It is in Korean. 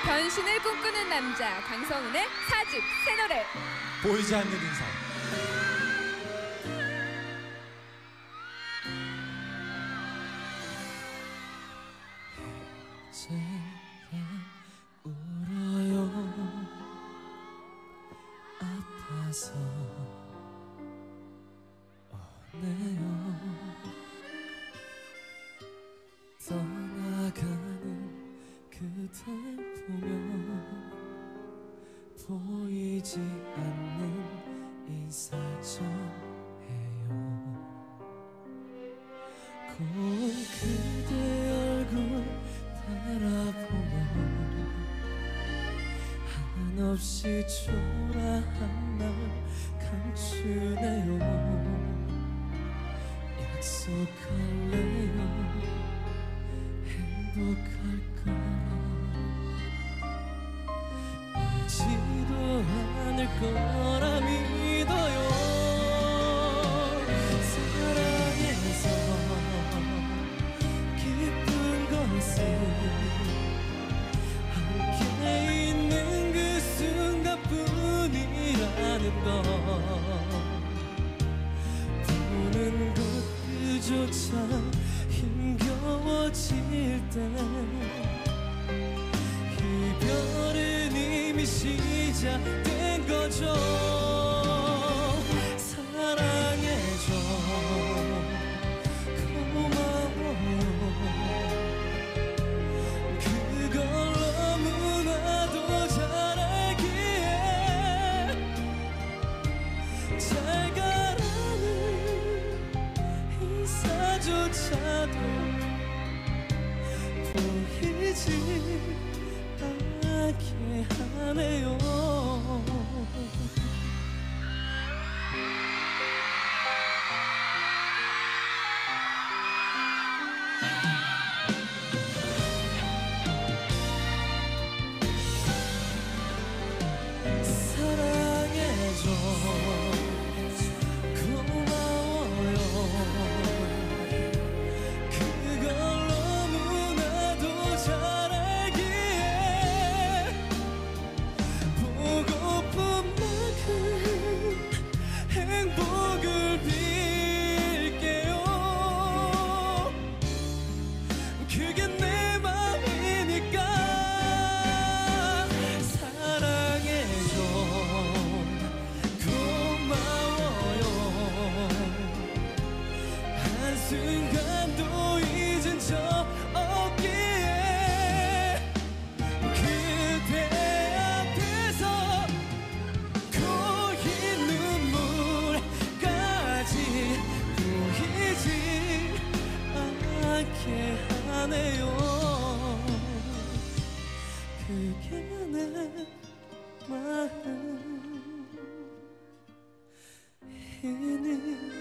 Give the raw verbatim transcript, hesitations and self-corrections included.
변신을 꿈꾸는 남자 강성훈의 사 집 새 노래 보이지 않는 인상. 이제야 울어요. 아파서 오네요. 떠나가는 그댈 보면 보이지 않는 인사 좀 해요. 고운 그대 얼굴 바라보며 한없이 초라한 날 감추네요. 약속할래요. 행복할 거라. 울지도 않을 거라 믿어요. 사랑해서 기쁜 것은 함께 있는 그 순간뿐이라는 것. 보는 것 그조차 힘겨워질 때 이별은 이미 시작된 거죠. 사랑해줘. 고마워요. 그걸 너무나도 잘 알기에 잘 가라는 인사조차도 보이지 않게 하네요. 사랑해줘. 고마워요. 그걸 너무나도 잘 알기에 보고픈 만큼 행복을 빌게요. 그게 내 맘이니까. 사랑해줘. 고마워요. 한순간도 잊은 적 없기에 그대 앞에서 고인 눈물까지 보이지 않게 하네요. 그게 내 마음이니